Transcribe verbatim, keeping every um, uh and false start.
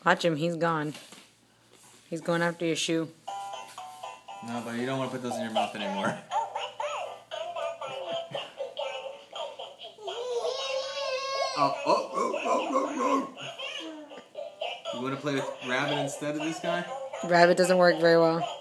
Watch him. He's gone. He's going after your shoe. No, but you don't want to put those in your mouth anymore. Oh, oh, oh, oh, oh, oh. You want to play with Rabbit instead of this guy? Rabbit doesn't work very well.